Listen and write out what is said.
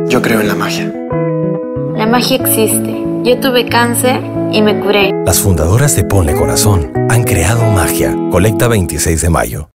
Yo creo en la magia. La magia existe. Yo tuve cáncer y me curé. Las fundadoras de Ponle Corazón han creado magia. Colecta 26 de mayo.